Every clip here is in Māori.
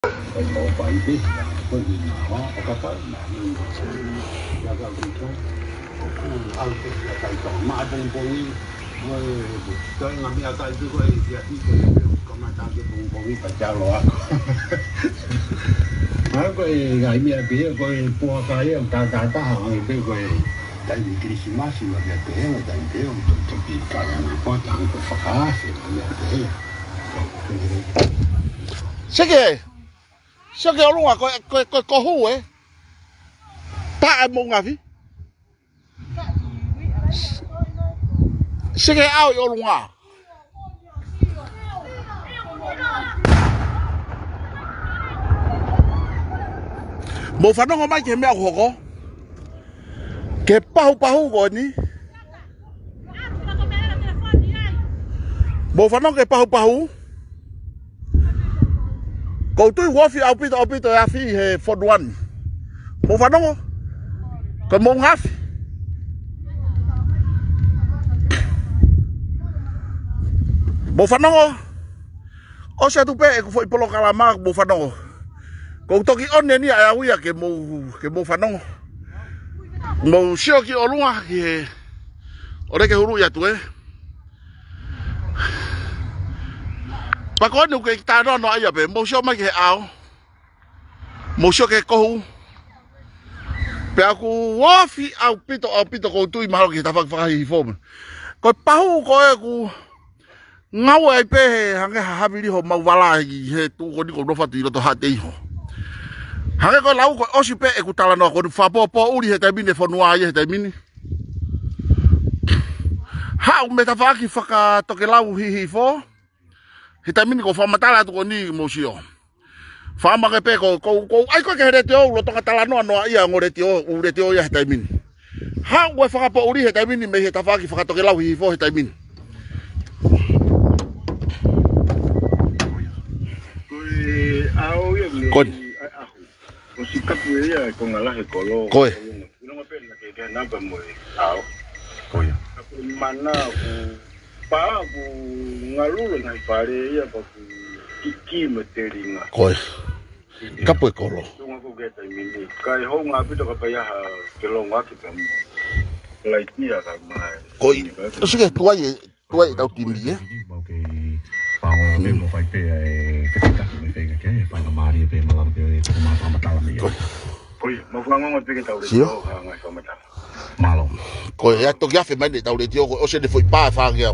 冇快啲，嗰件我覺得有個地方，歐式嘅製造買蹦蹦，我對我邊有製造佢啲咁啊，製造蹦蹦啲大家攞啊，佢係咩俾佢播下嘢，大家得閒俾佢。但係佢是乜事嚟嘅？俾我就俾我做啲家人幫等佢發下事咁樣。 識嘅，識嘅我話個好嘅，但係冇牙飛。識嘅拗有龍啊！冇反正我買件咩學個，嘅包個呢？冇反正嘅包。Kau tu wafi au pito ya fi he Ford One. Mo fanongo. Ka mo ngaf. Mo fanongo. O sa tu pe ko foi polo kalama mo fanongo. Kau toki on ni ai au ya ke mo fanongo. Mo sio ki olunga ki ore ke huru ya tu Bà có điều kiện ta nó nói về một số mấy cái áo một số cái câu bây giờ cô quá phi áo pito cô tôi mà người ta phải hi form coi bao coi cô ngáo ai pe hàng cái hà đi hôm mau vala gì hết tu con đi con nó phát đi nó to hạt đi hàng cái lau coi ở pe cô ta là nó con pha po uli hết tại bên này phone ngoài hết tại bên ha ông ta phải cái to cái lau hi for Hita mini ko famatala to ni mosio. Fama ke pe ko ai ko ke retio lo to katala no ia ngoretio ya hita mini. Ha we fa po uri hita mini me hita fa ki fa to ke lau hi fo hita mini. Kon. Ko sikap ya ko ngalah ko lo. Koe. Ino ngape na ke namba mo ao. Koe. Mana ko pa ku ngalulo na pare ya pa ku kiki materinga Koe. Kapo kolo. Tunga ko geta mini. Kai ho nga pito ka pa ya ke lo nga ki pam. Lai tia ka mai. Koe. Sige tuai tau timbi Pa o me mo fai pe ke ta me fe ke pa na mari pe ma la pe ko ma pa mata la mi. Koe, mo fa ngo pe ke tau le ha nga so mata. Malo. Koe ya to ya fe mai tau le tio o se de foi pa fa ke.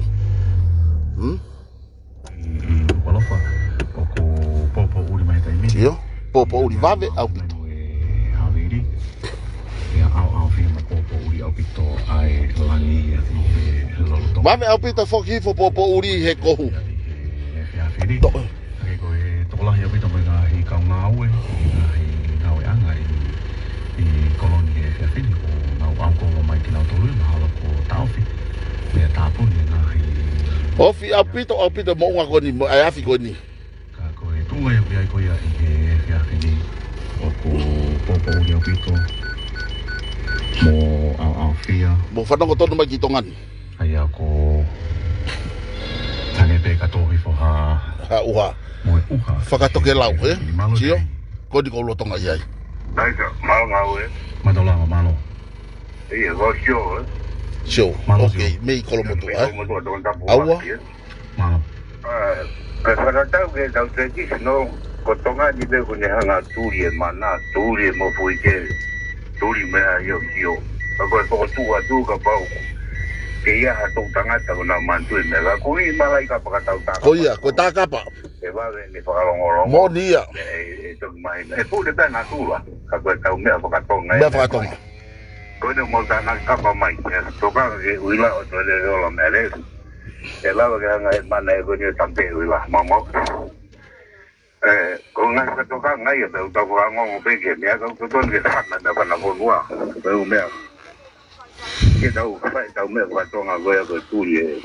Walofa popo uri mai tai mi. Io, popo uri vave au pito. Haviri. Ya au fi ma popo uri au pito ai langi ya lolo. Vave au pito foki fo popo uri he kohu. Ya haviri. To la ya pito mai hi ka ngau hi ngau anga i koloni ya haviri ko ngau au ko mai ki ngau tolu ma hala ko taufi. Ya tapu ni na hi Ofi au pito mo nga koni mo ai afi koni. Ka ko e tunga ya pia ko ya e ya fini. O ko popo ya pito. Mo au fia. Mo fa no to no mai kitongan. Ai ko tane pe ka to i fo ha. Ha uha. Mo uha. Fa ka to ke lau he. Sio. Ko di ko lo tonga yai. Dai ka mal ngau e. Madola malo. E go sio. Sio. Okay, me ko lo moto ai. Aua. Malo. Para tau ke tau te ki no ko tonga ni be ko ne hanga turi mana turi mo fui ke turi me yo yo. Ko tu ka pau. Ke ia ha to tanga ta na mantu me la ko i malai ka pa tau ta. Ko ia, ko ta ka pa. E va ne pa ngoro. Mo nia. E to mai. E pu de na tu la. Ka ko tau me pa tonga. Me pa tonga. Ko ne mo ta na ka pa mai. To ka ke uila o to le lo me le. E la que ngai mana e ko ni tampe uila mamo. Ko ngai ka to ka ngai e to ka ngo pe ke me ka to ke ta na pa na ko wa. Ko me. Ke tau me pa tonga go ya ko tu ye.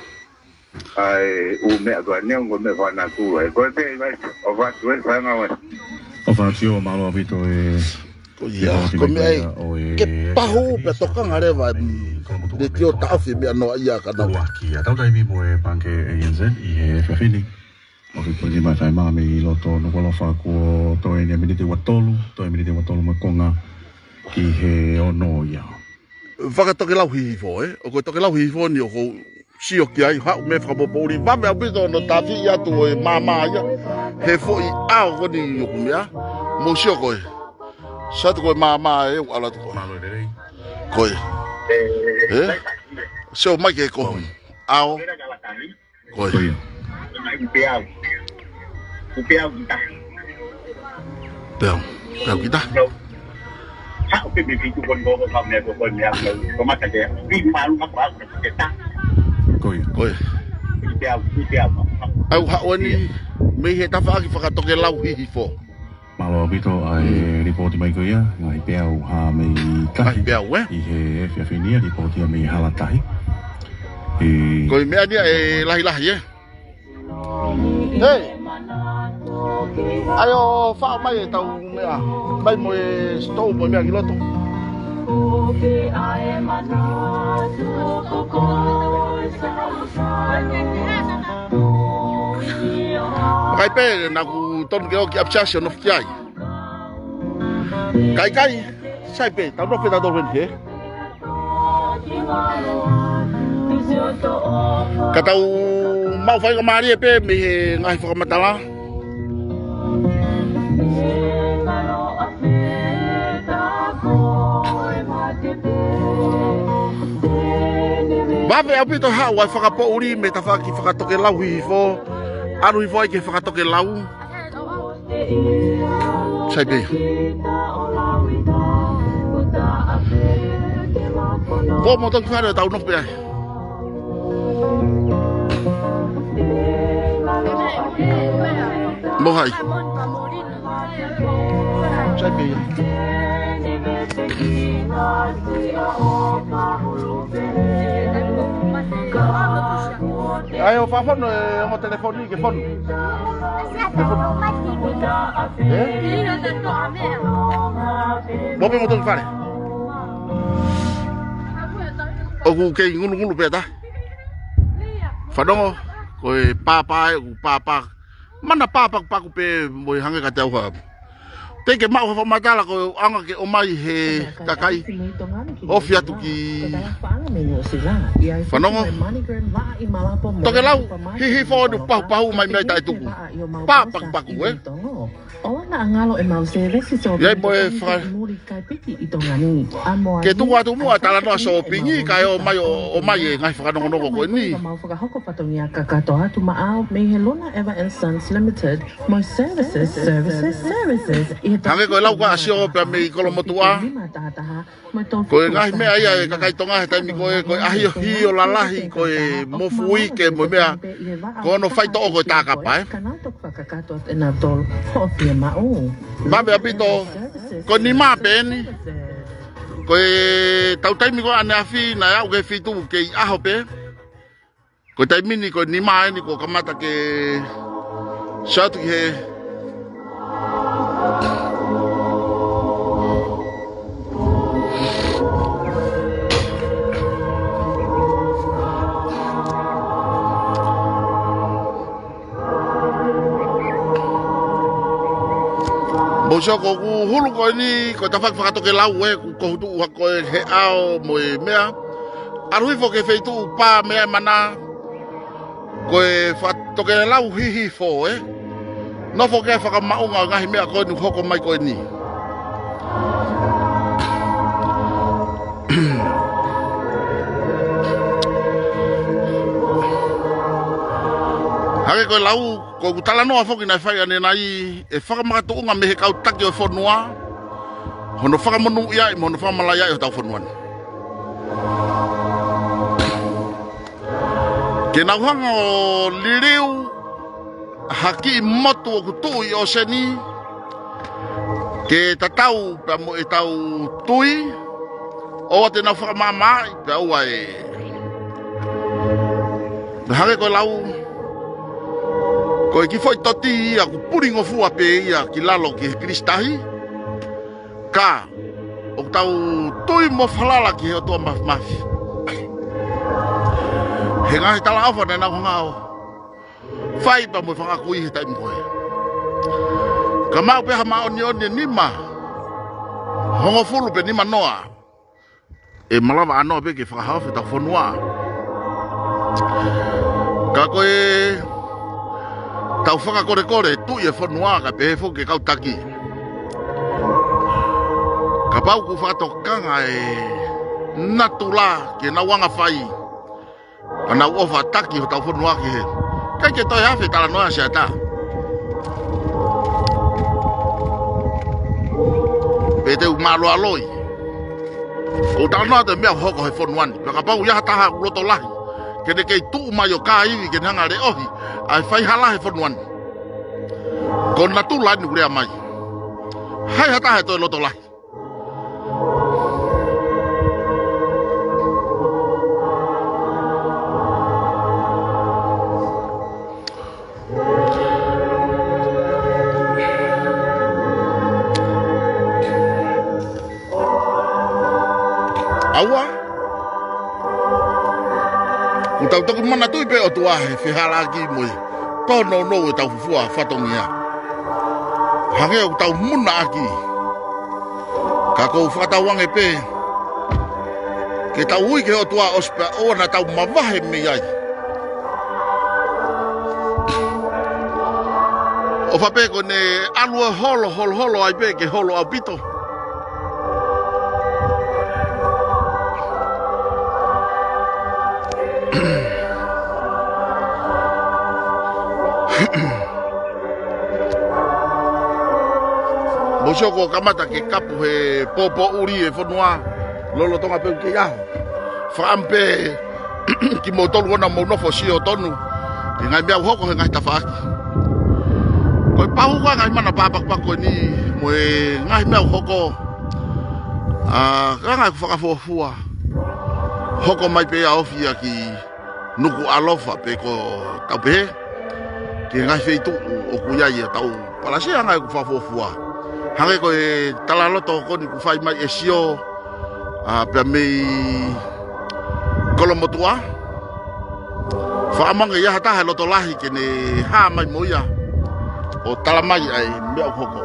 Ai u me ko ne ngo me fa na tu e ko te vai o va tu e fa nga. O fa tio malo vito e Ko ia, ko me ai. Ke pahu pe to ka ngare va. De tio ta fi me no ia ka na. Ki ya tau dai mi mo e panke e yenzen i e fa fini. Ok, ko ni mai mai me i loto no wala fa ko to e ni me te watolu, to e me te watolu ma konga ki he ono ia. Whakatoke lau hihi fo, o koe toke lau hihi fo ni o ko sio ki ai, hau me whakapopori, wame au pito no tāwhi i atu o e māmā ia, he fo i ao ko ni o kumea, mo sio koe, sa tu koe māmā e o ala tu koe, koe, sio mai ke koe, ao, koe, Upiao kita. Peau kita. Hak upi bibi tu kon go ko ne ko kon yang ko mata dia. Bi malu nak ba ko kita. Koe. Upiao. Au hawani me he tafa ki whakatoke lau hihi fo. Malo bito ai ripoti mai ko ia, ngai peau ha me Ai peau, I he fiafenia ripoti me halatahi. Koe mea dia e lahi, Hei! Ayo whao mai e tau mea, mai mo e stou mo mea ki loto. Makai pe na ku tonu ke o ki apchasio no fiai. Kai, sai pe, tau no pe tau wen he. Ka tau mau whai ka maari e pe me he ngai whakamatala. Wape au pito hao ai whakapo uri me ta whaki whakatoke lau hihi fo. Aru hi fo ai ke whakatoke lau. Sai pe. Fo mo toki whare tau nope ai. Mo hai. Sai pe. Ayo fa fono mo telefoni ke fono. Mo pe mo toki fare. Oku ke ngulu pe ta. Fadongo ko papa o papa. Mana papa pa ku pe mo hanga ka tau ha. Te ke mau fa matala ko anga ke o mai he takai. O fiatu ki Whanongo Toke lau hihi whonu pahu mai mei tai tuku Paku Iai mo e whaka Ke tuku atu mua tala noa so pingi Kai o mai e ngai whakanongonongo koe ni Hange koe lau ka asio pia mei kolo motua Koe ngai mea ia e kakai tonga he taimi koe ahi hi o lalahi koe mofu ike mo mea kono whaito o koe tākapa Mabe apito koe ni mā pēni koe tau taimi koe ane awhi na iau ke whitu ke I aho pē koe taimini koe ni mā eni koe kamata ke shatu ki he Moso ko hulu ko ni ko ta whakatoke lau e ko hutu ko he ao mo e mea aru fo ke feitu pa mea mana ko e whakatoke lau hihi fo no fo ke whakamaunga ngahi mea ko ni hoko mai ko ni Hake koe lau, ko kutala noa foki nai whai ane nai e whakamakato unga me he kau taki o whanua hono whakamonu ia I hono whakamala ia I o tau whanuan Ke nauhanga o liriu haki I motu o kutu I o seni Ke tatau pa mo e tau tui o te nau whakamama I pe aua e Hake koe lau Koe ki foi toti ia ku puringo fua pe ia ki lalo ki kristahi ka o tau tui mo falala ki o tua mafi he ngahi tala awha nei nau hangao fai pa mo fanga kui ta mo ka mau pe ha ma oni ni ma hongo fulu pe ni ma noa e malava ano pe ke fanga hafe ta fonua ka koe tau whaka kore tu e whanua ka pe fo ke kautaki ka pau ku whakatokanga e natula ke na wanga whai ana uofa taki ho tau whanua ki he kai ke toi hawhi tala noa sia ta pe te umalo aloi ko tala noa te mea hoko he whanuani ka pau yaha taha uloto lahi ke ne kei tuu mai o ka iwi ke hanga re ohi ai whai hala he whanuani ko natula ni urea mai hai hata he toi loto lahi aua o tau toku mana tui pe o tua he whihala ki moi tono no e tau fufua whatongia hange o tau muna aki ka kou whatawange pe ke tau ui ke o tua ospa o na tau mawahe me iai o whape ko ne alua holo ai pe ke holo au pito Mosoko kamata ke kapu he popo uri e whanua lolo tonga peu ke iaho whaampe ki mo tolu ona mo nofo si o tonu ki ngai mea uhoko he ngai tawhaaki koi pahuka ngai mana papakpako ni mo e ngai mea uhoko ka ngai whakafuafua hoko mai pe a ofia ki nuku alofa pe ko taupe ki ngai feitu o kuyai e tau palasia ngai kufafuafua hange ko e talaloto ko ni ku fai mai e sio pe mei kolomotua fa amanga ya hata he loto lahi ke ne ha mai moia o talamai ai mea hoko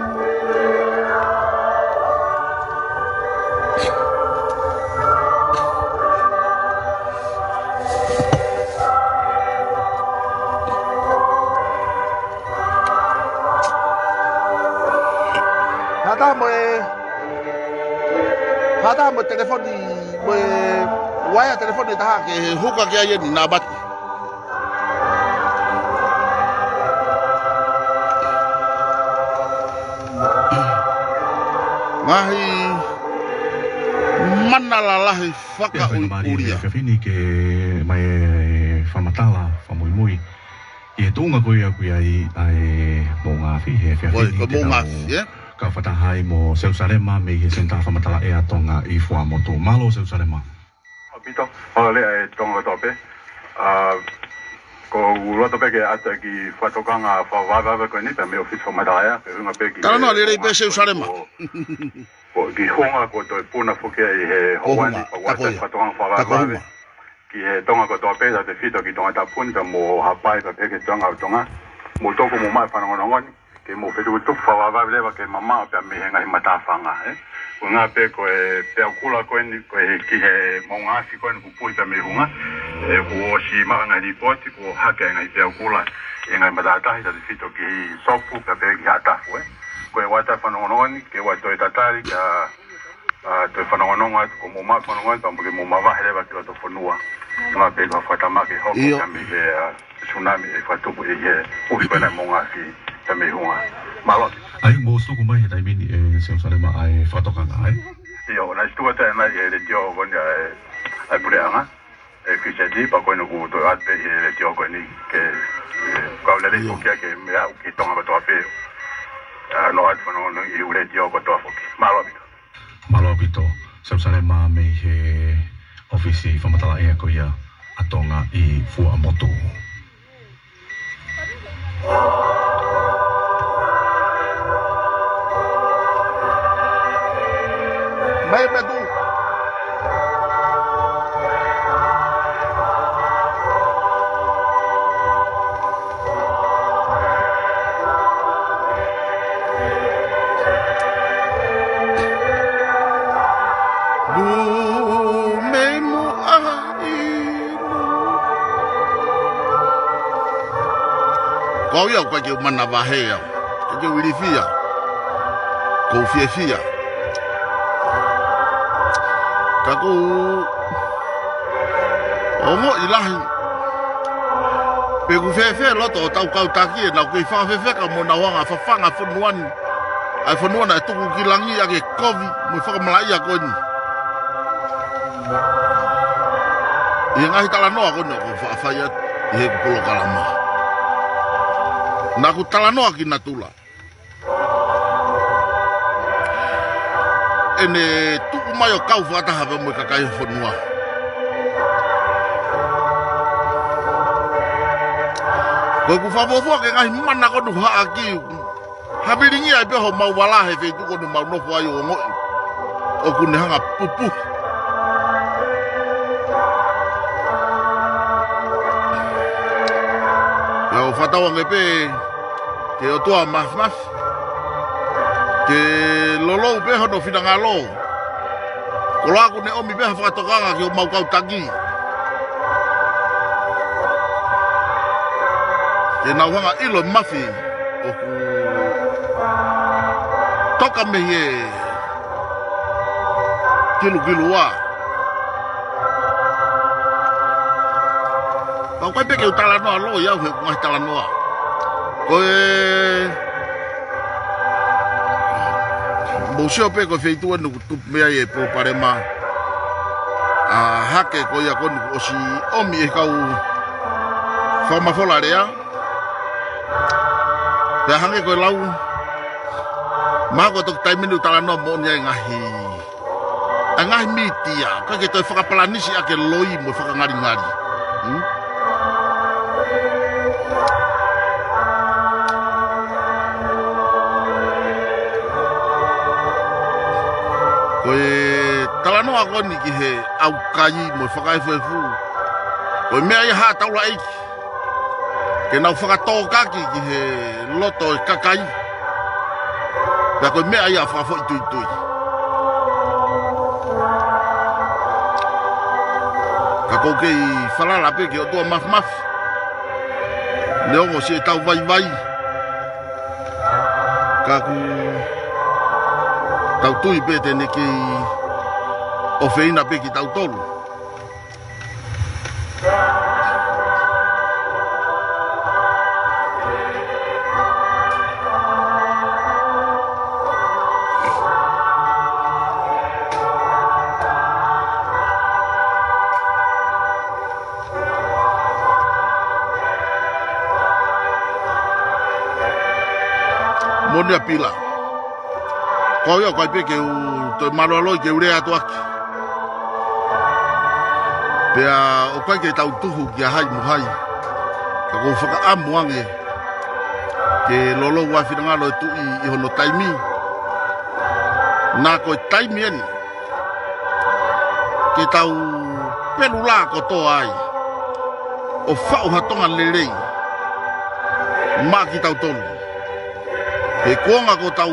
hata mo telefoni mo waya telefoni ta ke huka ke aye ni nabat mahi manala lahi faka uria fini ke mai famatala famui e tunga ko ia ai bonga fi he fini ka whatahai mo Seusarema me he senta whamatala e atonga I fua moto malo Seusarema. Pito, hole e tonga tope. Ko uloto pe ke ata ki whatokanga whawawawa ko ni ta me ofis whamataya pe runga pe ki Tarano lere pe Seusarema. Ko ki honga ko to puna fuke I he hoani pa wata whatokanga whawawawa ki he tonga ko tope ta te fito ki tonga ta punta mo hapai pa pe ke tonga mo toko mo mai whanongonongoni ke mo fetu tu whawawa lewa ke mama pe me henga I matawhanga unga pe ko e pe kula ko ni ko e ki he monga si ko ni ku puita me hunga ko si manga ni poti ko hake ngai pe kula ngai matata hi ta fito ki sopu pe ki ata fu ko e wata whanongonongoni ke wa to tatari ka to whanongononga ko mo ma whanongonga pa mo ke mo mawa lewa ki to fonua nga pe ko whatamake hoko ka me he tsunami e whatupu e he uhi pena monga si também uma malo ai mo sto kuma he dai mini e Seusarema ai whatokanga ai io na stu ta na e le tio con ai pureanga e fise di pa ko no ku to ate e le tio ko ni ke ka le le ke me a ki tonga ba to ape no at no no I le tio ko to afoki malo bito Seusarema me he ofisi whamatala e ko ia atonga I fua moto Mai betu. Kau ia kwa ke mana vahea. Ke wilifia. Ko fia. Kaku Ongo ilahi. Pegu fefe loto tau kau taki na ko fa fefe ka mo na wanga fa fanga funuan. Ai funuan ai tuku kilangi ake kovi mo fa malai ko ni. Ia ngai tala noa ko no fa fa ya e polo kalama. Na ku tala noa ki natula. Ene tuku mai o kau fa ta ha mo ka kai funua. Ko ku fa bo ke ngai mana ko nu ha aki. Habiringi ai be ho mau wala he fe tu ko nu mau no fo ayo ngo. O ku ne hanga pupu. Ya o fata wa ngepe ke o tua mas ke lolo be ho no fina ngalo. Ko la ku ne o mi be fa to ga ke o mau kau tagi. Ke na wanga ilo mafi o ku toka me ye kilu wa kau kai peke utala noa lo ya he ngai tala noa ko Museo pe ko feitu no tu me ai po parema a hake ko ya kon o si omi e kau forma folarea ya hange ko lau ma ko tok tai minu tala no mo nya ngahi mitia ka ke to faka planisi ake loi mo faka ngari ko tala no ako ni ki he au kai mo faka fu ko me ai ha taula ai ke na faka to ka ki he loto kakai da ko me ai fa fo tu ka ko ke fala la pe ke o to maf leo mo se tau vai ka ku tau tui pe te ne ki o feina pe ki tau tolu Monia pila. Kau yo kai pe ke to malolo ke ure atu aki. Pea o kai ke tau tuhu ki hai muhai. Ka ko faka amuange. Ke lolo wa finanga lo tu I hono taimi. Na ko taimi ani. Ke tau pelula ko to ai. O fa o hatonga lelei. Ma ki tau tonu. E kuonga ko tau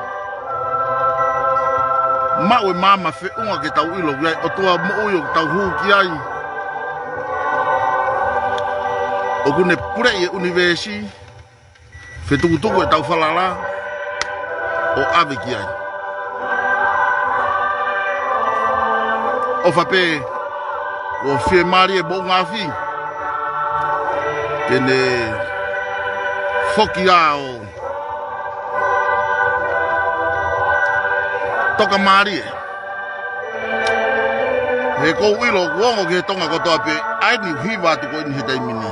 mawe mama fe unga ke tau ilo gai o tua mo uyo tau huu ki ai o kune pure e universi fe tukutuku e tau falala o ave ki ai o fape o fe mari e bo ngafi kene foki ao toka mari he ko wilo wongo ke tonga ko tope ai ni hiva tu ko ni hitai mini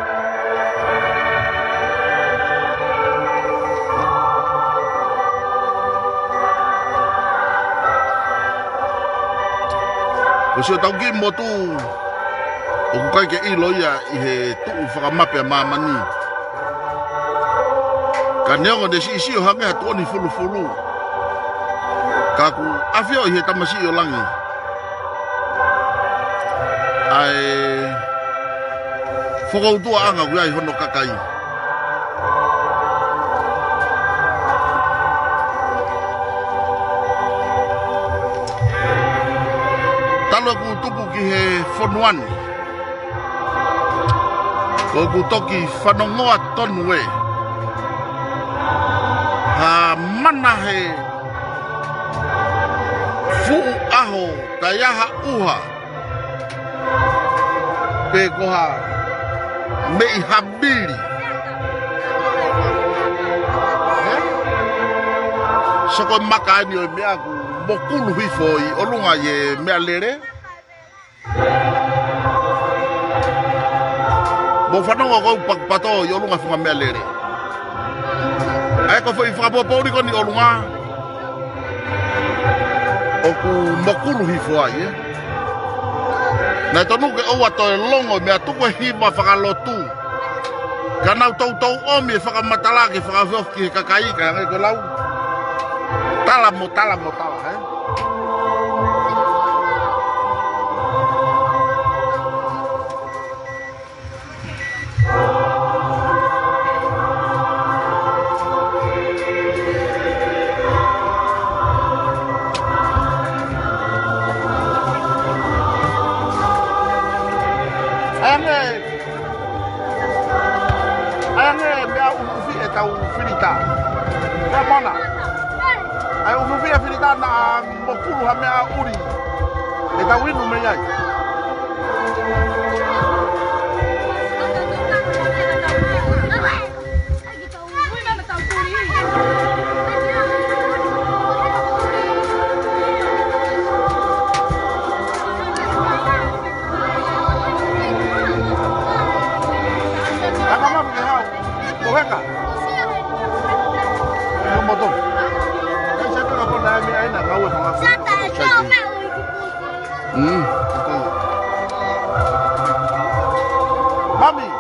ko se tau ki motu o ko kai ke iloia I he tu faka mape mamani ka neongo de si o hanga tu ni fulu kaku afio he tamasi o langi ai foko tua anga gu ai hono kakai talo ku tupu ki he fonuani Ko kutoki whanongoa tonu e. Ha mana he fuu aho ka iaha uha. Pe koha mei habiri. Soko maka ani o mea ku mokulu hifo I olunga ye mea lere. Bo whanonga ko pato I olunga funga mea lere. Ai ko foi whakapopori ko ni olunga. O ku mokulu hifo ai e. Nai tonu ke oua to e longo mea tuku e hima whakalotu. Kanau tau omi e whakamatalaki whakawhioki he kakaika ngai ko lau. Tala mo tala, eh? Ayange mea unufi e tau finita. Ka mona. Ai unufi e finita na mokulu ha mea uri. E tau inu me iai. Correca. Não botou. Você pega por lá e aí na rua falar. Mami.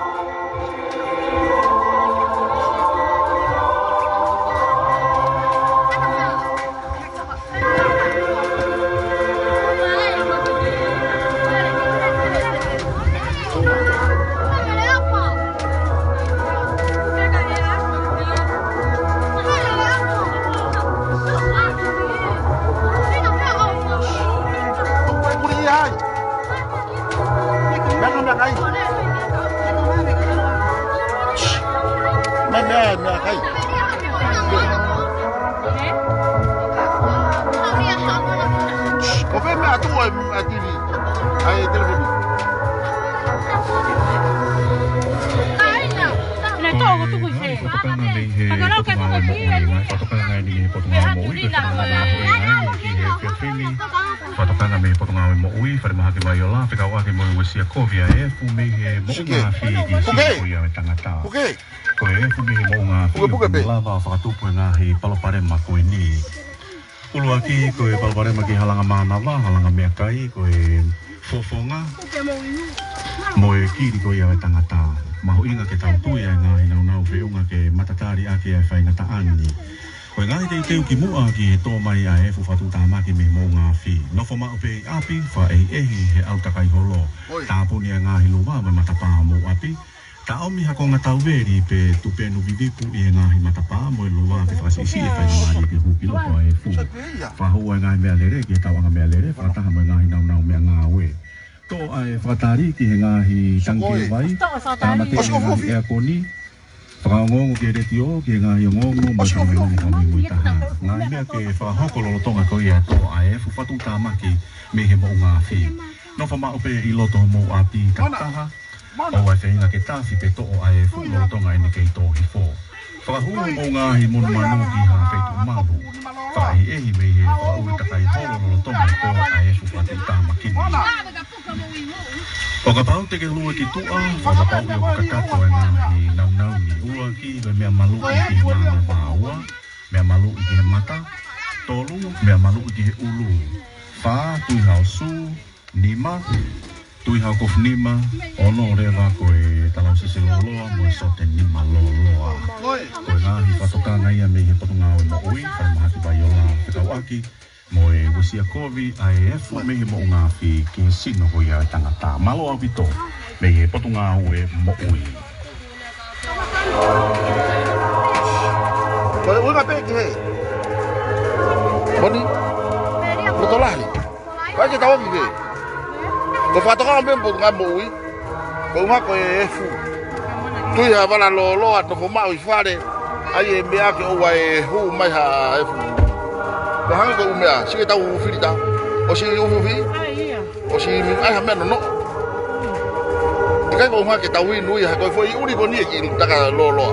Sia kovia e fume he monga fi ki si ia tangata. Okay. Ko e fume he monga fi lava whakatupu ngā he palopare ma koe ni. Ulu aki ko e palopare ma ki halanga mānawa, halanga mea kai, ko e fofonga. Mo e kiri ko ia tangata. Maho inga ke tau tui a ngā hinau nau whiunga ke matatari ake e whaingata ani. Koe ngāi te teu ki mua ki tō mai a e fuwhatu tāmaki me mō ngā whi. Nofo mao pe api, wha ehi he autakai holo. Tāpuni a ngā hilu wā me matapā mō api. Ta omi hako ngā tauweri pe tupenu vivipu I e ngā hi matapā mo e luwa pe whakasisi e whainamari pe huki loko a e fu. Whahua e ngā mea lere ki e tauanga mea lere, whakataha mo e ngā hi nau mea ngā we. Tō a e whakatari ki he ngā hi tanki e wai, tāmate e ngā hi ea koni. Whakaongongo ki e reti o, ki e ngā iongongo, mai whaongongo hami mui taha. Ngā mea ke whakahokololo tonga ko I a tō a e fuwhatu tāmaki me he mo ngā whi. Nofo mao pe I loto mo api kataha, o wai whainga ke tāwhi pe tō a e fu lo tonga ene kei tō hi fō. Whakahuru mo ngā hi monu manu ki ha peitu mahu. Whakahi ehi me he whakauritakai hololo tonga I tō a e fuwhatu tāmaki ni. Whakapau te ke lua ki tua, whakapau I o kakato e ngā hi nau ni ua ki le mea malu I ki mana wāua, mea malu I ki he mata, tolu, mea malu I ki he ulu, whā, tui hao su, nima, tui hao kof nima, ono rewa koe talau sisi loloa, moe so te nima loloa. Koe ngā hi whatokanga ia me he potunga o mo ui, whai mahaki vai o la whikau aki, moe wisia kovi ai e fu me he mo ngā whi ki sino hoi a tangata. Malo au vito, me he potunga o e mo ui. Koe unga peki he. Boni? Motolari. Koe ke tau ki ke. Ko whatoka o mempo ngā mo ui. Ko unga koe e fu. tu ya bala lo at no mau I fare ai me a ke o wai hu mai ha e fu ba hanga ko me a si ta u filita o si u fi o si ai ha me no cái con hoa cái tàu in nuôi hay coi phơi uri con gì ta cả lo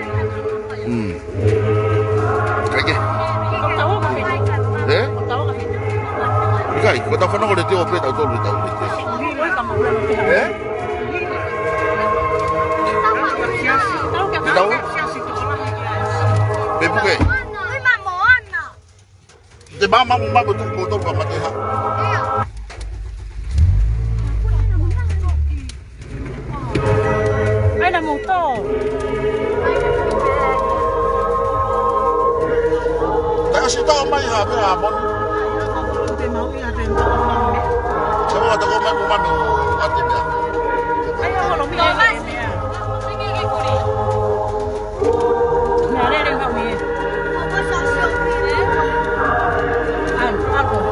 cái gì đấy cái tàu phân nó có để tiêu cái tàu tôi tàu đấy cái tàu để bút cái để ba bút tôi còn mà thế hả một tô. Tại sao tao mai hà với hà món? Sao mà tao có mai mua mình ăn tiền nhỉ? Anh có lòng mình ăn gì à? Nhà đây đừng học gì. Ăn rồi.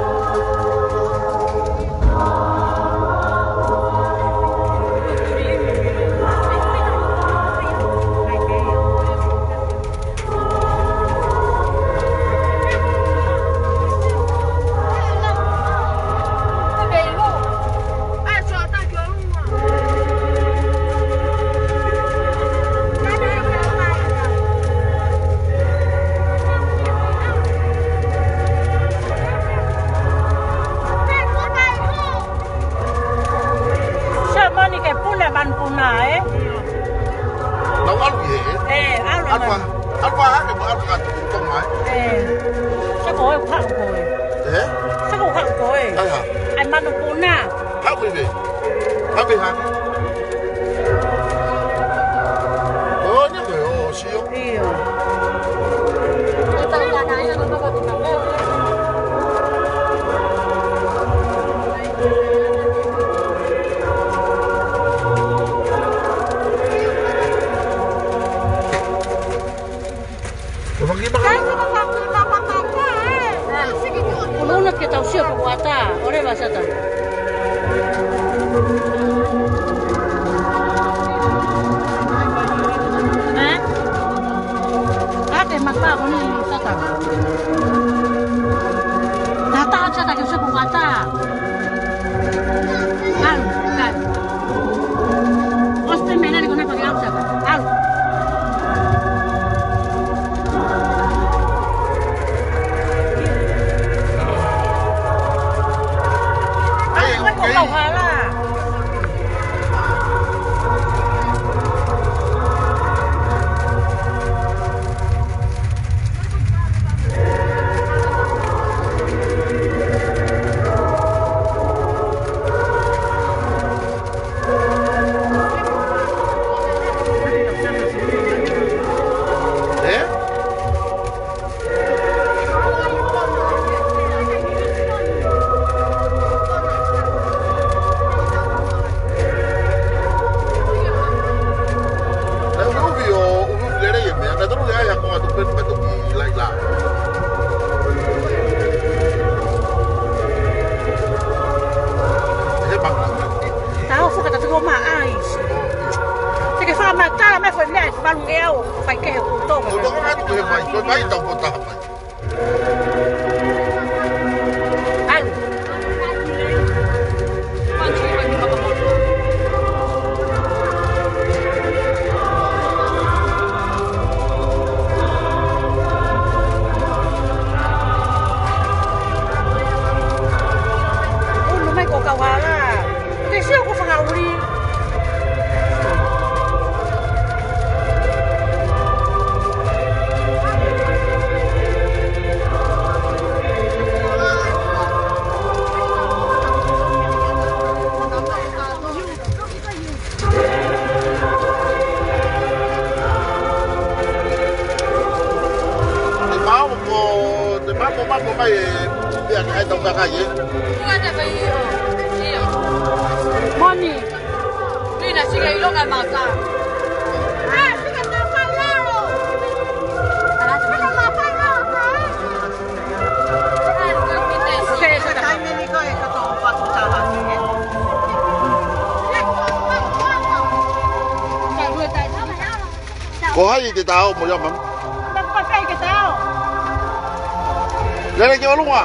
Ko hai te tao mo ya mam. Nagpasay ka tao. Lele ke olunga.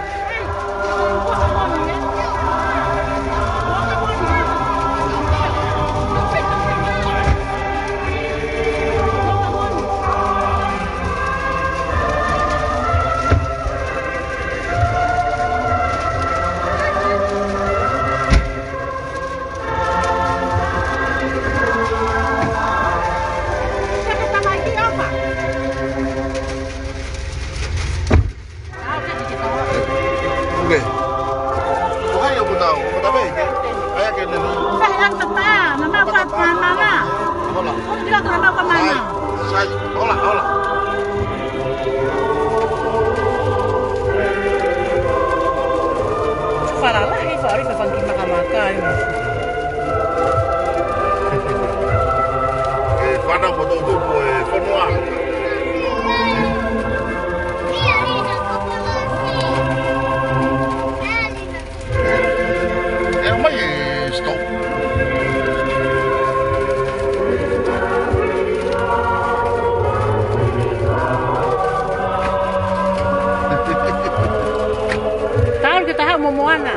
Momoana.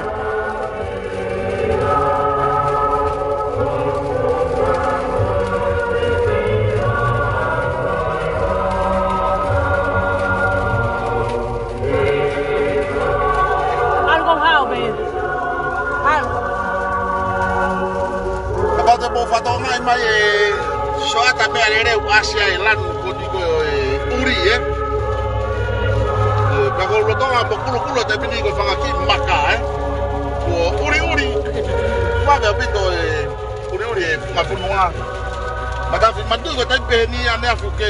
Algo hao be. Algo. Abate mo fato mai mai so ata me alere Asia lan ko digo uri Kalau lo tahu apa kulo tapi ni kau fangaki maka uri pada beto uri mapunua pada fi madu kau tapi ni ane aku ke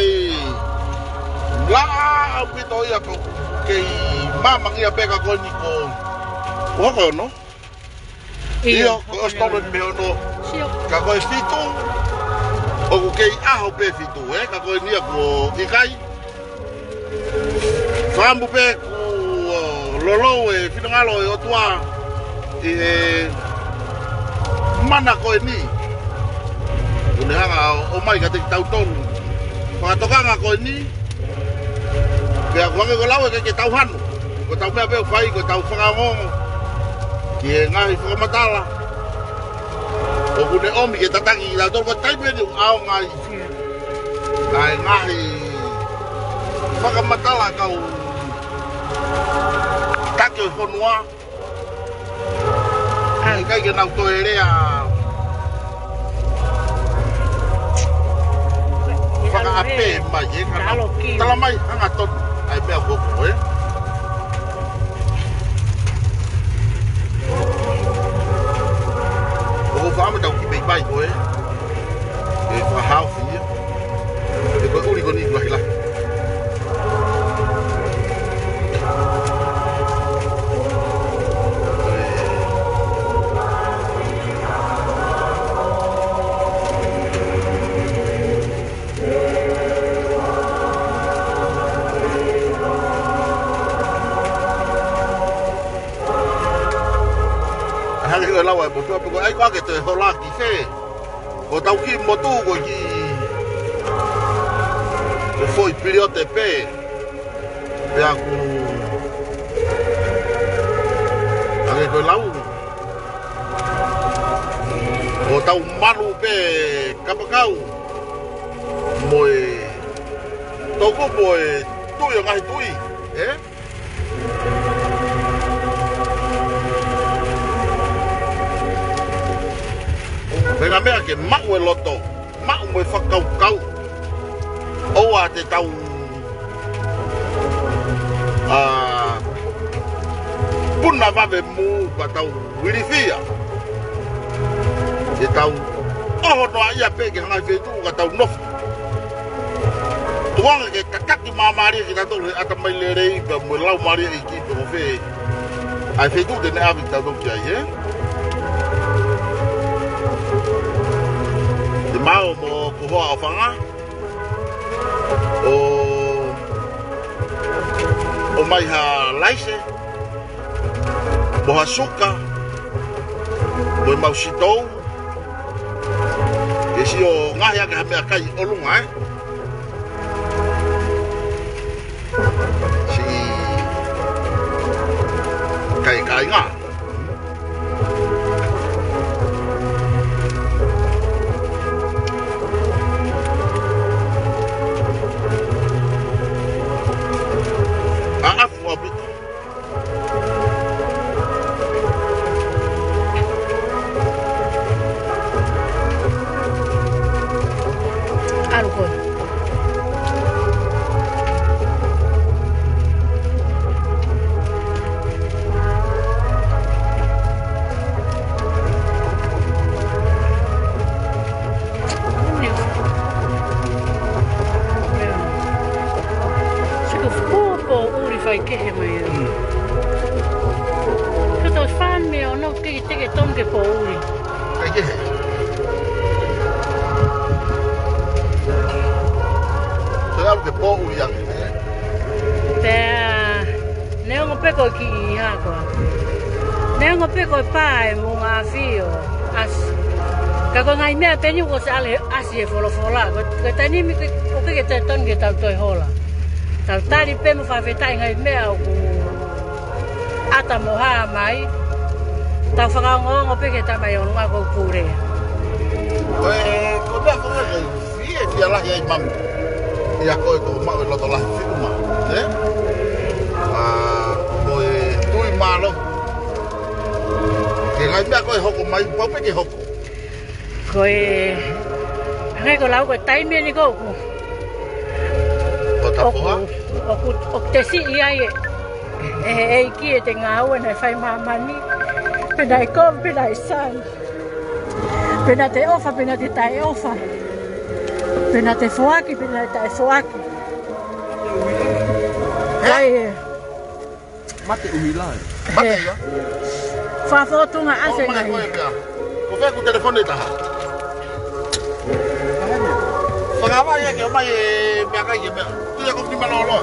la beto ya aku ke mama ia pega kau ni kau no iyo kau stolo ni no kau fitu aku ke pe fitu kau ni aku ikai Fambu pe ku lolo finangalo o tua mana ko ni unanga o mai ka te tau ton pa tokanga ko ni ke ako ke lawe ke tau hanu ko tau me pe fai ko tau fango ke ngai fo matala o bune omi ke tatangi la to ko tai pe au ngai ngai faka matala kau Take honua kai ke nau toerea faka ape mai tala mai hanga ton ai pe ko o fama tau ki pe bai ko fa hau fi ko uri ko ni la lawa e potua peko ai kwa ke te hola ki fe o tau ki motu ko ki o foi periote pe e aku ake ko lau o tau manu pe kapakau mo toko po tui o ngai tui Venga mea ke mau e loto, mau e whakau-kau. Oa te tau puna wawe mu pa tau wirifia. Te tau oho noa ia peke ngai whetu ka tau nofu. Tuanga ke kakaki mamari ki tato le ata mai le rei pa mui lau mari e ki po whe. Ai whetu te ne awi tato ki ai Mau mo kuhoa o whanga o mai ha laise mo ha suka mo mau sitou e si o ngahi ake ha mea kai o lunga he mai. Kato fan me o no ke te ke ton ke po uri. Kai ke he. Te alu ke po uri ake. Te neo ngo peko ki ha ko. Neo ngo peko pai mo nga fio as. Ka ko ngai mea penyu ko se ale asi e folo ko tani mi ko ke te ton ke tau toi hola. Tau tari pe mo fa fetai ngai mea ku ata mo ha mai. Tau whakaongo pe ke tamai o nunga ko pure. Ko mea ko ngai fia lahi ai mamu. Ia koe ko mau e loto lahi whiuma. Koe tui malo. Ke ngai mea koe hoko mai, pau pe ke hoko. Koe... Ngai ko lau koe taimea ni kouku. Ko tapoha? Oku te si iai e ki e te ngā ua nei whai mamani. Pena e kom, pena e san. Pena te ofa, pena te tae ofa. Pena te foaki, pena te tae foaki. Kai e... Mate uhilai. Mate ia? Whawhotunga ase ngai. Ko whea ku telefone taha. Whakawai e ke o mai e mea kai e mea. Tuia ko ki maloloa.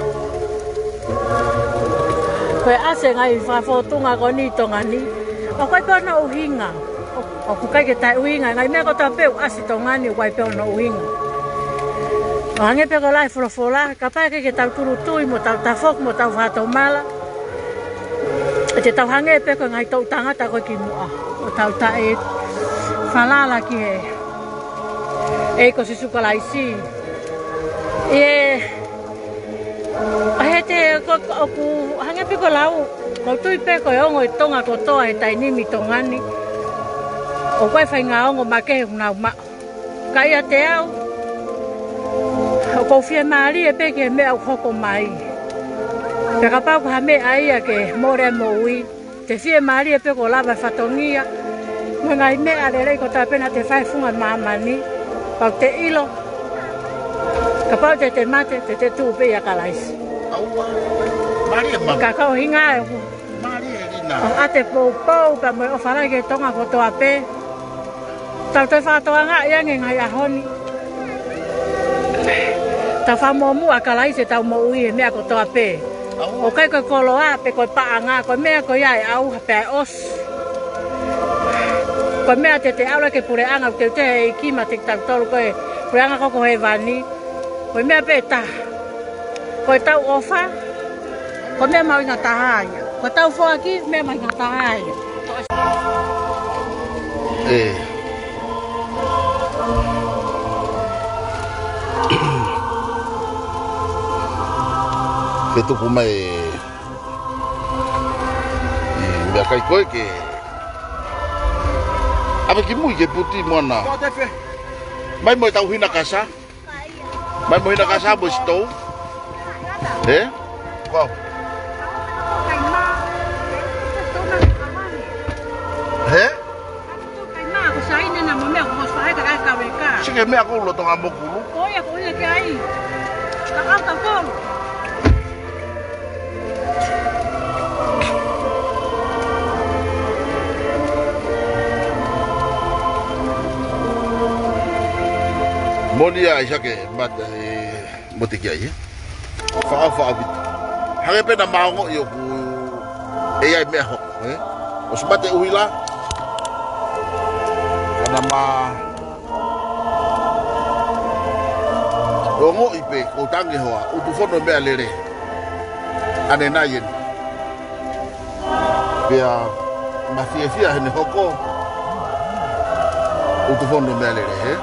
Koe ase ngai whawhotunga ko ni tonga ni. O koe pēo na uhinga. O ku kai ke tai uhinga. Ngai mea ko tau pēo asi tonga ni o koe pēo na uhinga. O hange pēo ko lai wholofola. Ka pai ke tau turu tui mo tau tafok mo tau whato mala. E te tau hange pēo ko ngai tau tangata koe ki mua. O tau ta e whalala ki he. E ko si suka lai si. He te o ku hange pēo ko lau. Ko tui pe ko ongo I tonga ko toa he tai nimi tongani. O koe whai ngā ongo ma kehe unau ma. Ka ia te au. O kou whia maari e pe ke mea au hoko mai. Pe ka pau ka me aia ke more mo ui. Te whia maari e pe ko lava whatongia. Mui ngai mea le rei ko ta pena te whai funga mamani. Pau te ilo. Ka pau te mate te tūpe ia ka laisi. Aua. Mari e mamu. Ka kau hinga e ku. O ate pou pa mo o wharai ke tonga ko toa pe. Tau te whātoa ngā iange ngai ahoni. Tau whamomu a kalai se tau mo ui e mea ko toa pe. O kai koe koloa pe koe paa ngā koe mea koe iai au pe ai os. Koe mea te aula ke pure anga te te hei kima te tau tolu koe pure anga koko he vani. Koe mea pe ta. Koe tau ofa. Koe mea mau inga tahaya. Ko tau whaki, mea mai ngā tahai. Ke tupu mai mea kai koe ke ape ki mui ke puti moana mai mo tau hina kasa mai mo hina kasa mo stou wow Sige mea ko lo tonga mokulu. Oia ko ia ke ai. Ka tau tolu. Monia isa ke mata motiki ai. Fa bit. Hare pena maongo yo ku ai mea ho, O sebate uhila. Kana ma Rongo ipe ko tangi hoa utu fono mea lere ane nayen pia mafia hene hoko utu fono mea lere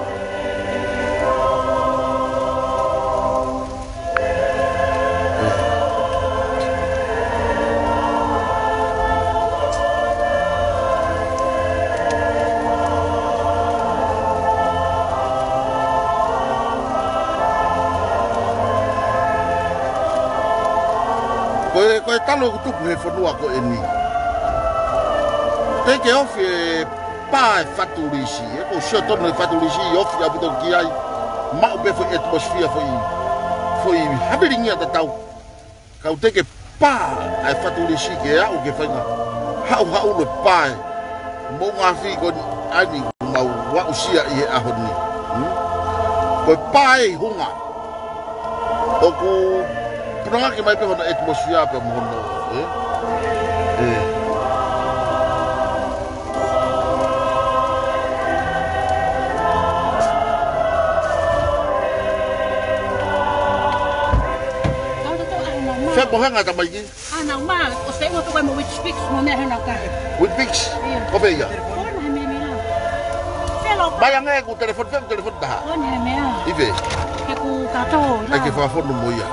Koe talo kutuku he whanua ko e ni. Te ke ofi e pā e whaturisi, ko sio tono e whaturisi i ofi a puto ki ai. Mau pe foi atmosfera foi habiringia da tau. Kau te ke pa ai fatuli si ke au ke fainga hau le pai mo nga fi ko ani mau wa usia I ahoni ko pai hunga o ku pronga ke mai pe hono atmosphere pe mo no Fe bohanga ta mai ki? Ana ma, o se mo to mo which fix mo me hena ka. With fix? Ko be ya. Ona me me la. Fe lo. Bayang e ku telefon dah. Ona me a. Ibe. Ke ku ka to. Ai ke fa fo no mo ya.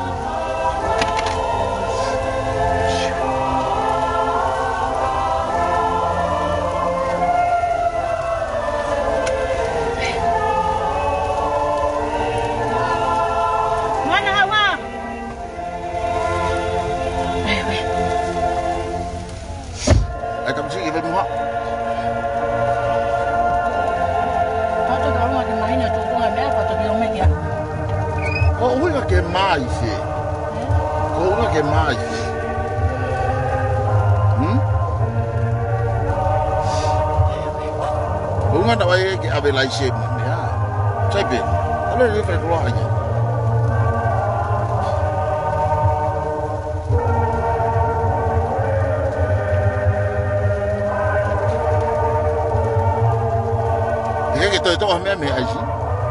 Abelai shape ya. Cabe. Kalau dia pergi keluar aja. Dia kita itu kami aja.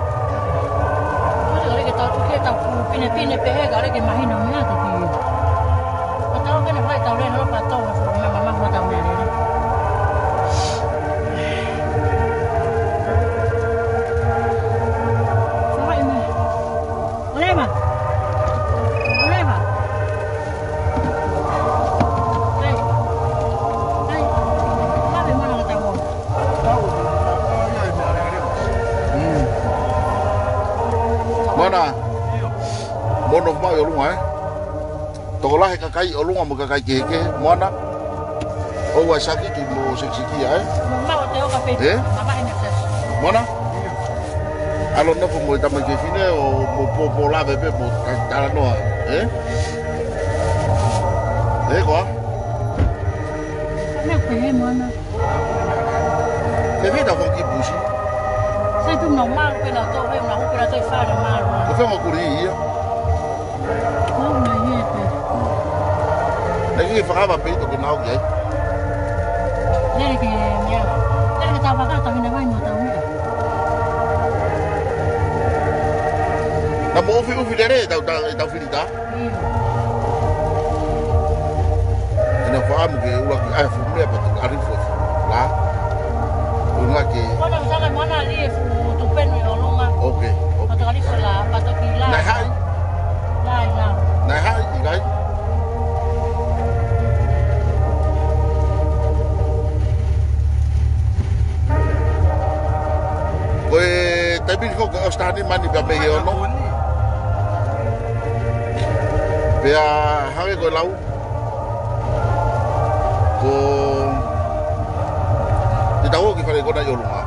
Kalau kita tu kita pine pega, kalau kita mahin namanya tapi. Atau kan apa tahu ni kalau patau, mama mau tahu ni. Mono mau yo lunga tokolah kakai o lunga mo kakai ke mona o wa saki ki mo siki ai mau te o kape mama ina ses mona alo no mo ta mo ke fine o po la bebe mo ta no quoi me pe mona me vita con chi busi sei tu normal quella to ve una opera to fare mal o fe mo curia lagi fakaba peito que não que ele que minha ele que tava cá também não vai notar muito na mo o filere da filita ina fahamu que o que ai fumia para tu arifo lá o que quando você vai mana ali tu peno e longa okay para tu arifo lá para tu lá na hai na hai igai tapi kok ostani mani ba me ono bea hage ko lau ko di tawo ki fare ko na yolunga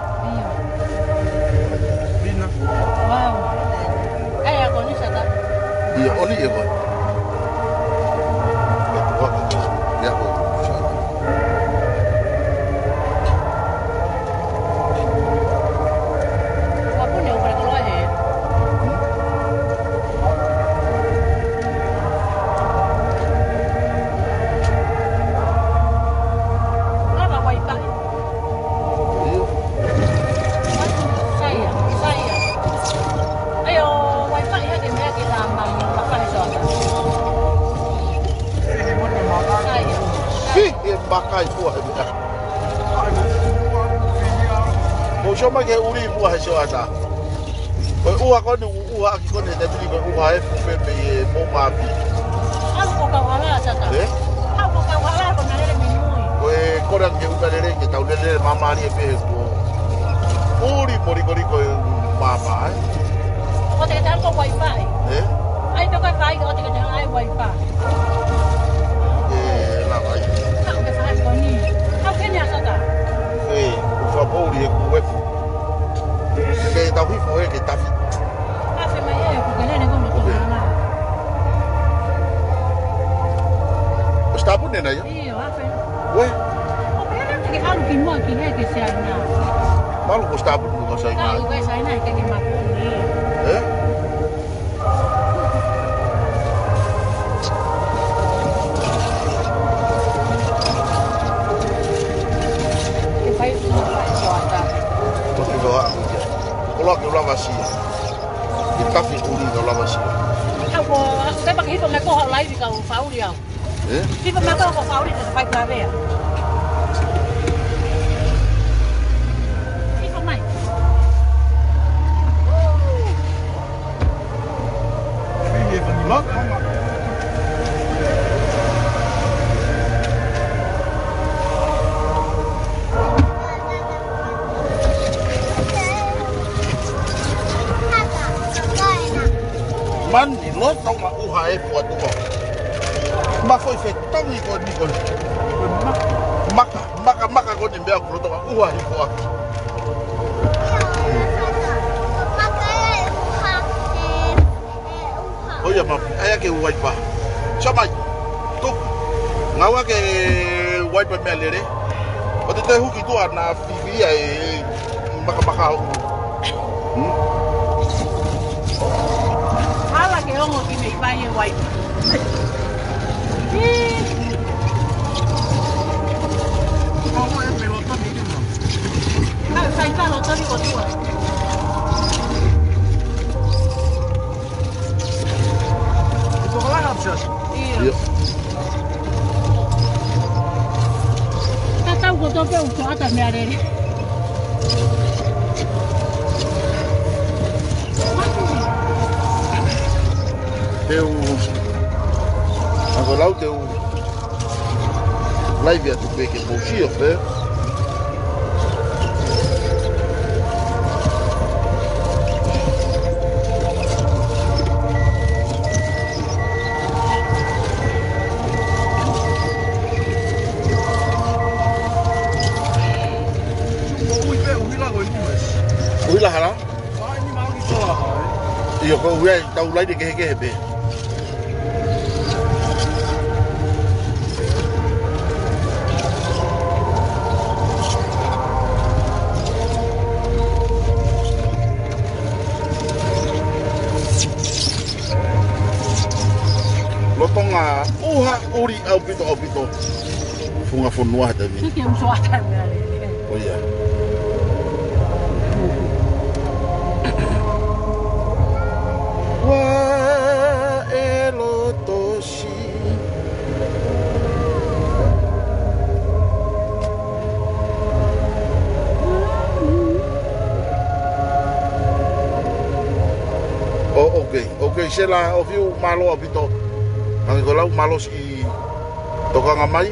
bina wow aya ko ni sata dia oni e ko ya ko bakai buah dia. Mo shoma ke uri buah shoata. Ko uwa ko ni uwa ki ko ni tadi ko uwa e fu pe mo mapi. Aku ka wala sata. Aku ka wala ko na le minui. Ko ko ran ke uta le ke tau le mama ni pe ko. Uri mori ko mama. Ko te tan ko wifi. Ai to wifi ko te tan ai wifi. La vai. Por favor, ele com o F. Ele tá vivo, ele tá vivo. Ah, foi mais porque ele é como tu lá. está pun nena ya. Iya, apa? Weh, Oh, pera que halu ki mo ki he que se na. malu ko está pun ko sa Ah, ina. o que sai na que ma puni. Eh? Que fai suata. Porque doa. Coloque o lava assim. E tá figurino o lava assim. Ako, se bang hito me ko lai di ka fau dia. Eh? Hito me ko fau dia fai pra ver. Hito mai. Look. Man, di lot tau ma uha e puat tu. Ma foi fetong i ko ni ko. Maka ko ni bea ko tau uha i puat. Oh ya ma, aya ke uai pa. Chama tu. Ngawa ke uai pa me lere. O te hu ki tu ana fifi ai maka hu. Ala que ongo ki me vai e wai. Como é pelota ni no? Ah, sai ka lo tori ko tu. Itu lah absas. Iya. Ta tau ko to pe u to ata me arere. Teu agora o teu live a tu pe que mochio fe ui la hala iyo ko ui tau lai de que be lotonga uha uri au pito funga fonua hata mi Que um so ata me arere. oh ya wa elotoshi oh okay sela o fiu malo apito ang ko lau malo si tokanga mai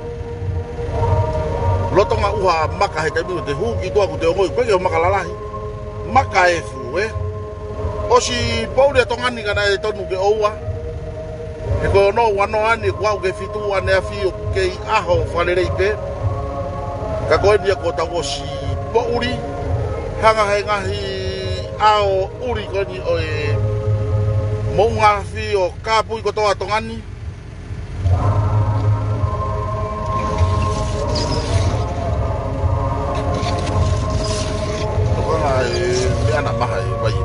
loto nga uha maka he tabi te hu ki tua ku te ngoi pe maka lalahi maka e fu o si paule tongani kana e tonu ke oua e ko no wano ani kwa ke fitu ane afi o ke aho falere ipe ka ko dia ko ta ko si pauri hanga he ngahi ao uri ko ni o e monga fi o kapu ko toa tongani tokanga e ana maha e vai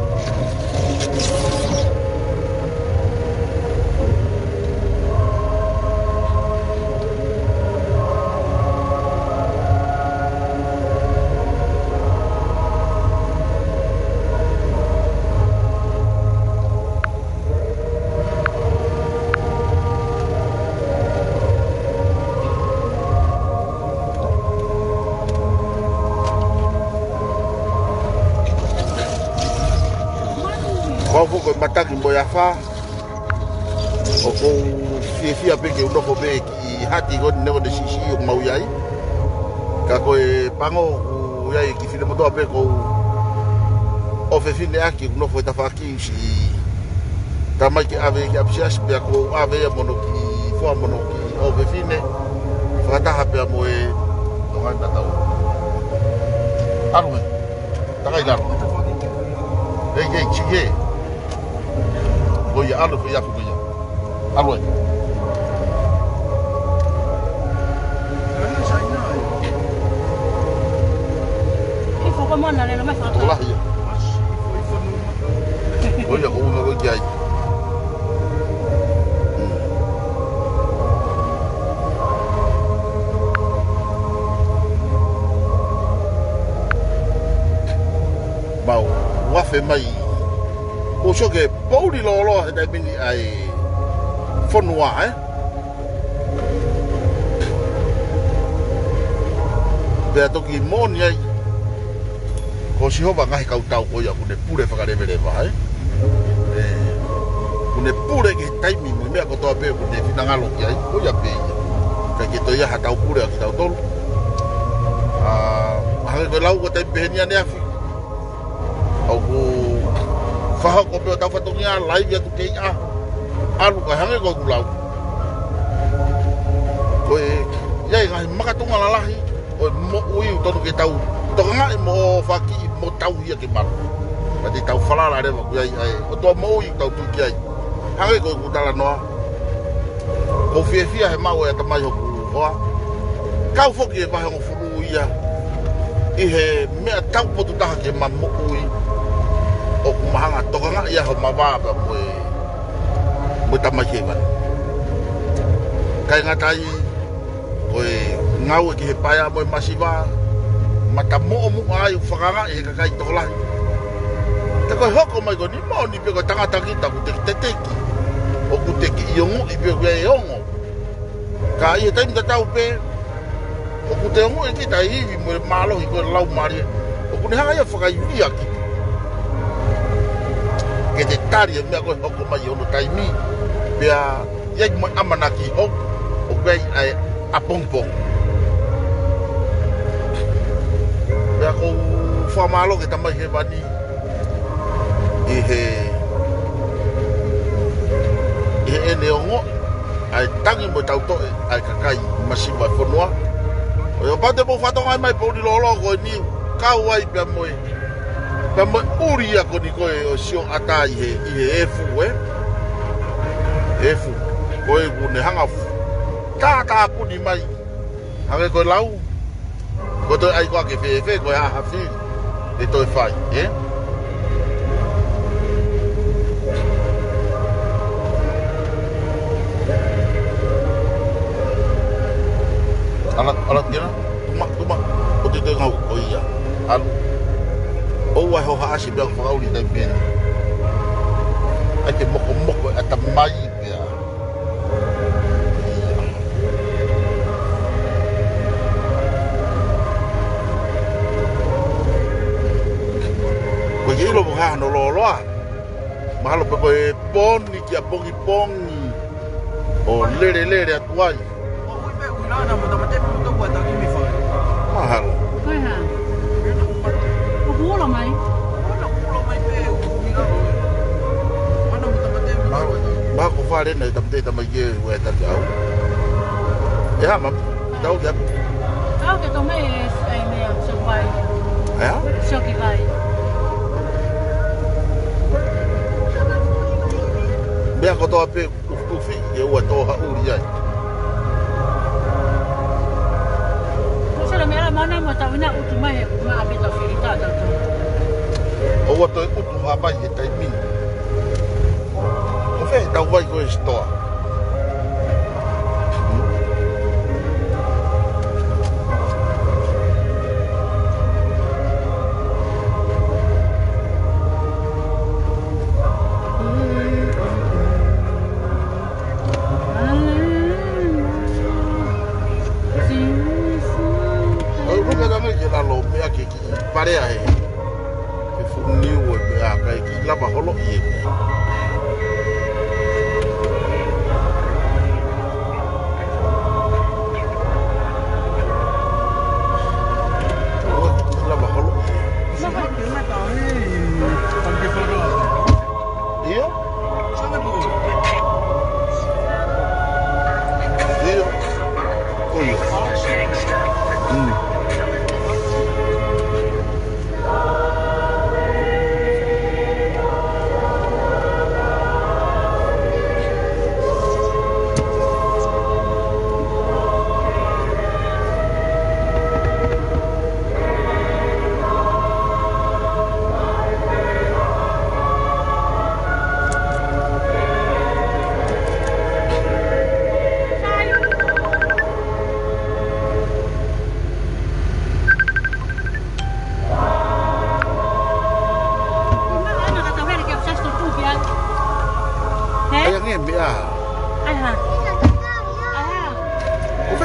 Kau ko mataki mo ya fa o ko fia pe ke uno ko be ki hati ko ne de sisi o mau yai ka ko e pango u yai ki fine mo do pe ko o fe fine aki no foi ta fa ki si ta mai ki ave ki apsias pe ko ave ya mono ki fo mono ki o fe fine fa ta ha pe mo e no ga ta tau arwe ta ga ila ei chige Voy a algo ya fui ya. Algo. mona le mai fa Lá ia. Olha como não vai aí. Mau, wafe mai. O sho ke pauli lolo e dai mini ai fonua Bea toki moni ai. Ko si hova ngai kau tau ko ia kune pure whakarevere vai. Kune pure ke taimi mo mea ko toa pe kune finangalo ki ai. Ko ia pe ia. Kai ke toia ha tau pure ki tau tolu. Hange ko lau ko taimi pehenia ne afi. Au ko whaha ko peo tau whatongia live atu kei alu ka hange ko kulau. Ko iai ngai makatunga lalahi. O mo ui tonu ke tau tonga e mo faki mo tau ia ke malu. Pati tau falala rewa ku ai o to mo ui tau tuki ai. Hange ko kutala noa. Ko fia he mau e tamai hoku hoa. Kau foki e pahe ngofuru ia. I he mea tau potu taha ke ma mo ui. O kumahanga tokanga ia ho mawaba mo tamai ke wani. Kai ngatai koe ngau e ki he paia moe masiwa mata mo'o mua ai whakanga e kakai tokolahi. Te koe hoko mai ko ni mao ni peko tangata kita ku teki te teki. O ku teki i ongo i peko e ongo. Ka i he taimi ta tau pe. O ku te ongo e kita i hivi moe malo i koe lau maria. O ku ne hanga ia whakaiuria ki. Ke te tari e mea koe hoko mai ono taimi. Pea iai moe amanaki hoko. O kwei ai a pongpong. Pea kou whamalo ke tamai he wani. I he ene ongo. Ai tangi mo tau toe. Ai kakai masiwa whanua. O yo pate mo whatonga ai mai pauni lolo koe ni. Kau ai pea moe. Pea moe uri ako ni koe o sio ata i he efu Efu. Koe kune hangafu. Ka puni mai. Hange koe lau. Ko toi ai koa ke whewhe koe haha whiri. E toi whai, Ala tira. Tuma. O te ngau ko ia. Alu. O ai ho haasi bea whakauri tai pēni. Ai te moko ata mai pēa. Ko hilo mo ha no loa. Mahalo pe ko e poni ki a pongi. O lere atuai. Mahalo. Koe ha. O hula mai. Ba ko fare na tamte tamai ke we ta jau. E ha mam. Tau ke. Tau ke tome e mea so vai. So ki vai. Bea ko toa pe ufi e ua toha uri ai. Sera mea mana mo tawina utu mai he kuma apita whirita tatu. O ua toi utu hapai he taimi. Ko whee tau vai ko e stoa. Parea he. Ke funiu e mea kai ki lava holo i e. Lava holo i e. Ia? Ia? Oi.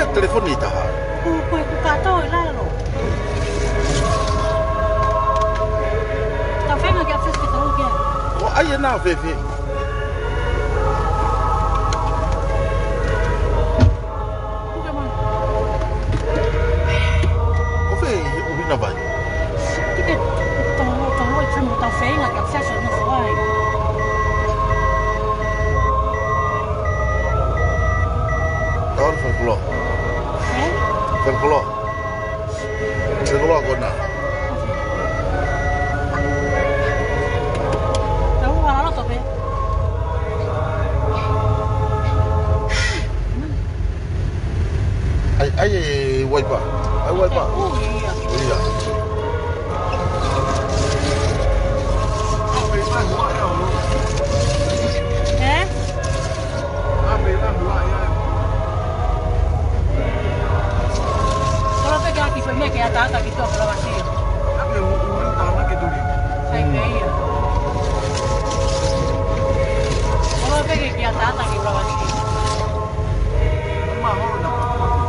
telefonita ha. Koe ku katoa lalo. Ta whenga ki apses ki tau kia. O ai e nā whewhe. Kuka man. O whe i uhina vai. Tike tau i tamo tau whenga ki apses o na whai. Tau ni whenkulo. Whenkulo. Whenkulo kona. Ai wipe. Ai wipe. Oh iya. Iya. Kalau pegang di sini kayak tata gitu berapa sih? Tapi orang tanah gitu nih. Saya iya. Kalau pegang kayak tata gitu berapa sih? Mahal dapat.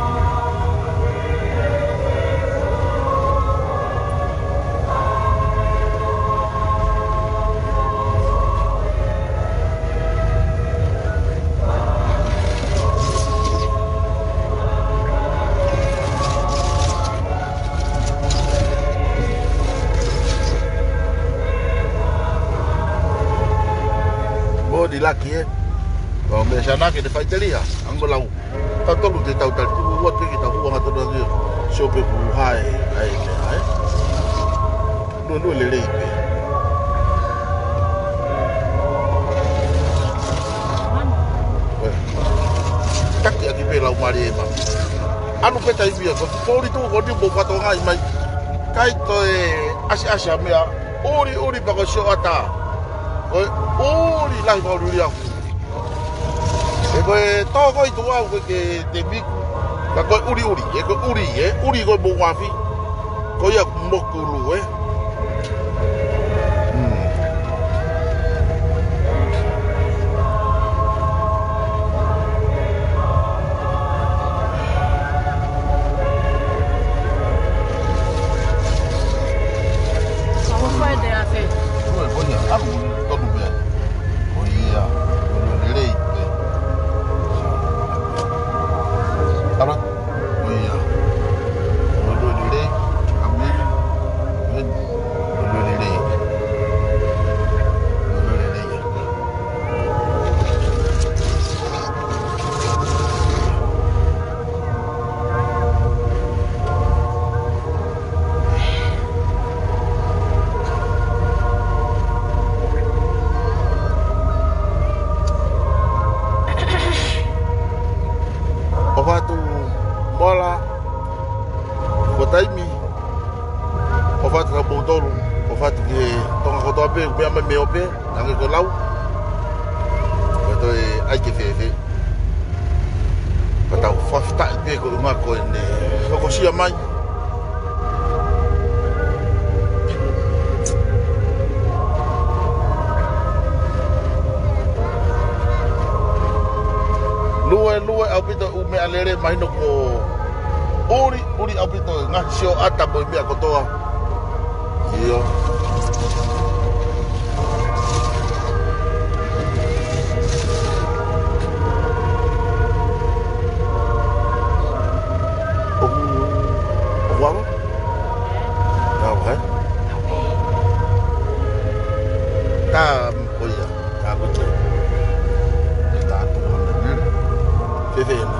Di laki kalau biasanya kita fight tadi ya, anggo lau. Tahu tolu dia tahu tadi tu buat kita buang atau dia sobe buhai, ai. Dulu lele ipe. Tak dia kipe lau mari emang. Anu peta ibi ya, kau itu kau di buka tonga imai. Kai to asi mea, ori bagai shoata. Ori lai mau dulu aku. Ebe tau kau itu aku ke debik. Kau uri, uri kau bawa api. Kau ya mokulu taimi o fatu ka botolu o fatu ke tonga ko to pe pe me ope nang ko lau ko to ai ke fe pa ta fa pe ko ma ko ne ko sia mai lue au pito u me alere mai no ko uri au pito nga sio ata bo mi akotoa io o vamos tá vai tá olha tá muito tá Vivendo.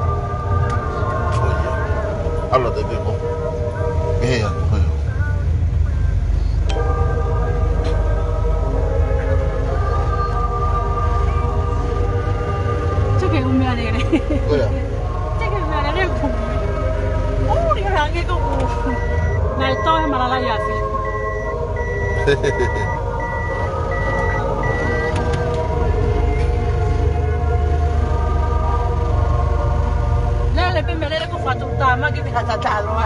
Allora deve go. Chắc cái mẹ này này. Quella. Chắc cái mẹ này cũng. Ô, đi ra cái cô. Này tôi mà là ya gì? Le mele ko fatu tama ki bihata talwa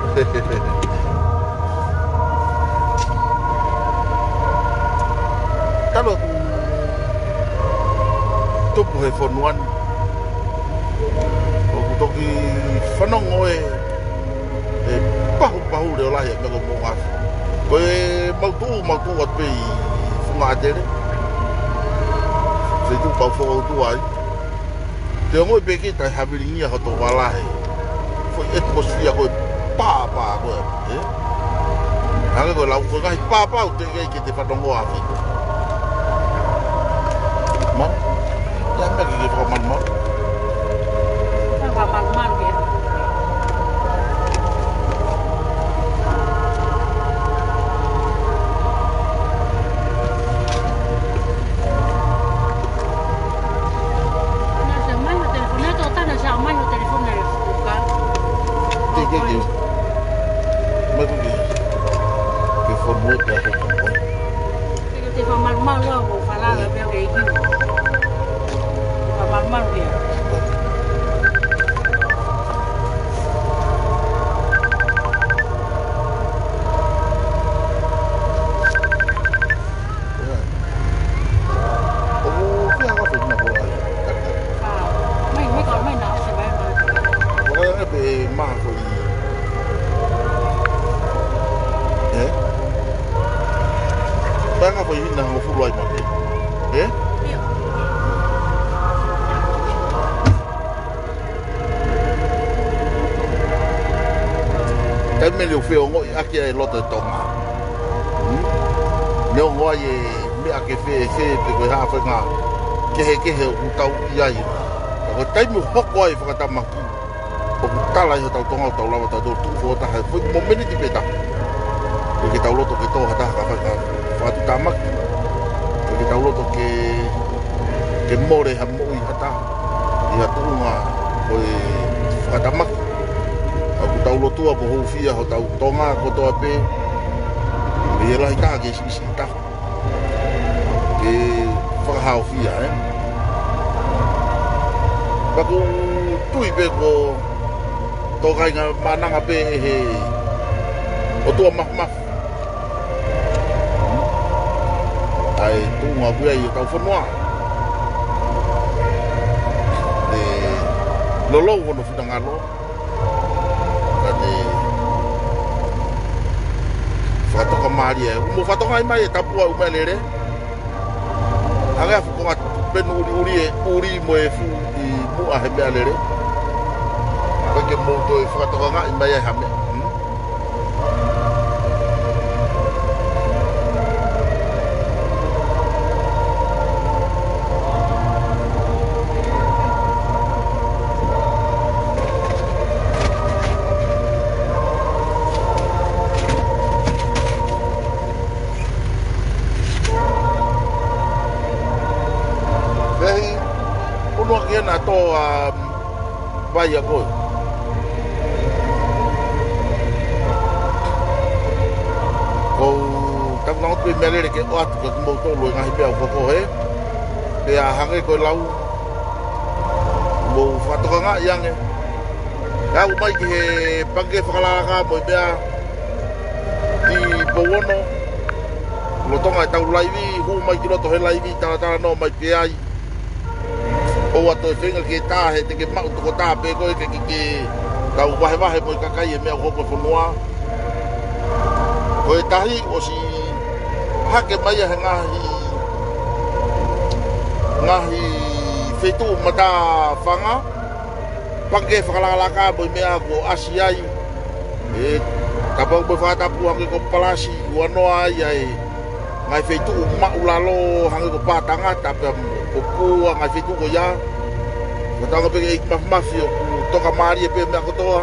kalau tu boleh phone one, aku tu whanongo e pahu leo lahi e mego mō ngāwhi. Ko e mautu at pe i whunga atere. Se tu pau whakautu ai. Te ngoi peke tai hawiringia hato walahe. Foi atmosphere koe pāpā koe. Hanga koe lau koe ngahi pāpā o te kei ke te whanongo awhi. Man? Ya mea ke whakamanman. Whakamanman ke. Leo feo ngoi ake e loto e tonga. Leo ngoi e me ake fe pe koe hawha ngā kehe o tau iai. Ko taimu hoko ai whakatamaki. O ku tala i ho tau tonga o tau lawa tau tau tuwho o taha. Fui mo meniti pe taha. Ko ke tau loto ke toha taha ka whakatu tamaki. Ko ke tau loto ke more ha moi hata. I ha tuunga koe whakatamaki. Tau lotua po hou fia ho tau tonga ko toa pe e lahi taha ke isi taha ke whakahao fia Paku tui pe ko tokai ngā mananga pe he o tua maf ai tunga kuia i tau whanua lolou hono whitangalo whakatoka maari e umo whatoka i mai e tapua umelere hanga whakonga penu uri mo e fu i mua he mea lere kake mouto e whakatoka ngā i mai e hame na to vai a koe. Ko tak nau pe melere ke o atu ko mo to lo ngahi pe o ko he. Pe a hange ko lau. Mo fatoka nga yang e. Ya u mai ke page fakala ka mo pe a di bowono. Lo tonga tau laivi hu mai ki lo to he laivi tala no mai pe ai. O ato e whenga ke tāhe te ke mau toko tā pe koe ke tau wahe mo i kakai e mea hoko whanua. Ko e tahi o si hake mai he ngahi whetu mata whanga. Pake whakalaka mo i mea ko asi ai. E kapau mo whatapu hange ko palasi uanoa ai ai. Ngai whetu maulalo hange ko pātanga tape o kua ngai whetu ko ia. Matanga peke i mafi o toka maari e pe mea kotoa.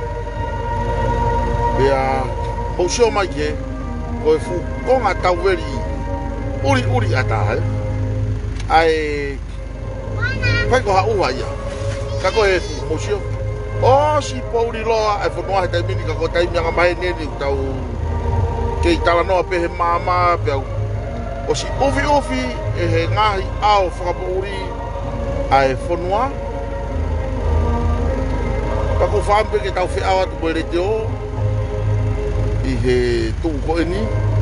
Pea mausio mai ke ko e fu konga tau veri uri ata he. Ai pai ko ha uha ia. Kako e fu mausio. O si pauri loa e whanua he taimini kako taimi anga mahe neni tau kei tala noa pe he mama pea o si ofi e he ngahi ao whakapauri ai whanua. Kako whampe ke tau whiawa tu koe rete o i he tuu ko eni.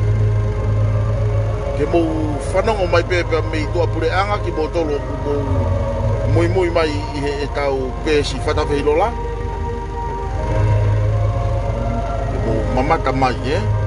Ke mou whanongo mai pepe mei tua pure anga ki mou tolo mou mui mai i he e tau pēsi whatawhi lola. Mamata mai,